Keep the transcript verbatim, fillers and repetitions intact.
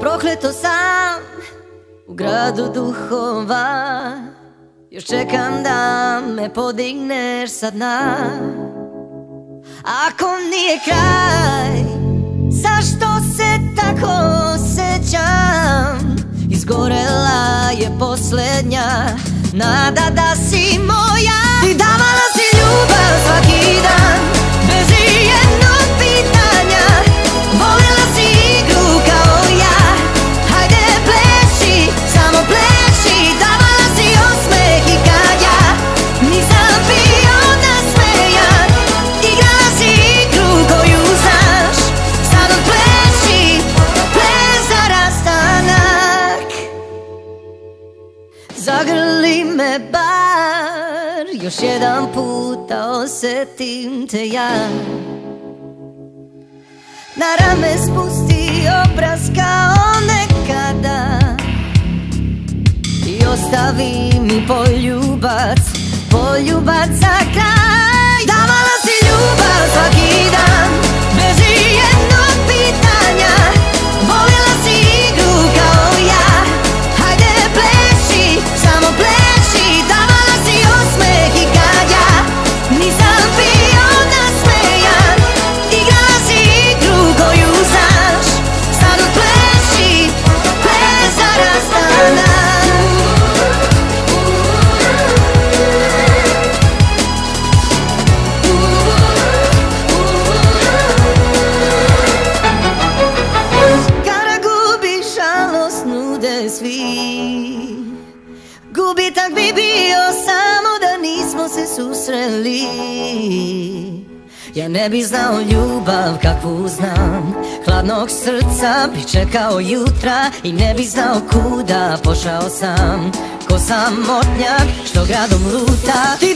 Prokleto sam u gradu duhova, još čekam da me podigneš sa dna. Ako nije kraj, zašto se tako osjećam? Izgorela je posljednja nada da si moja. Ti davala si ljubav svaki dan, bez ijednog pitanja. Volila si igru kao ja, hajde pleši, samo pleši. Davala si osmeh i kad ja nisam bio nasmejan. Igrala si igru koju znaš, sad odpleši, ples za rastanak. Zagrli me bar, još jedan puta osjetim te ja. Na rame spusti obraz kao nekada i ostavi mi poljubac, poljubac za kraj. Davala si ljubav svaki dan, bez ijednog pitanja. Volila si igru kao ja, hajde pleši, samo pleši. Davala si osmeh i kad ja nisam bio nasmejan. Igrala si igru koju znaš, sad odpleši, ples za rastanak. Kada gubiš, žalost nude svi. Gubitak bi bio samo da nismo se susreli. Ja ne bi znao ljubav kakvu znam, hladnog srca bi čekao jutra. I ne bi znao kuda pošao sam, ko samotnjak što gradom luta. Ti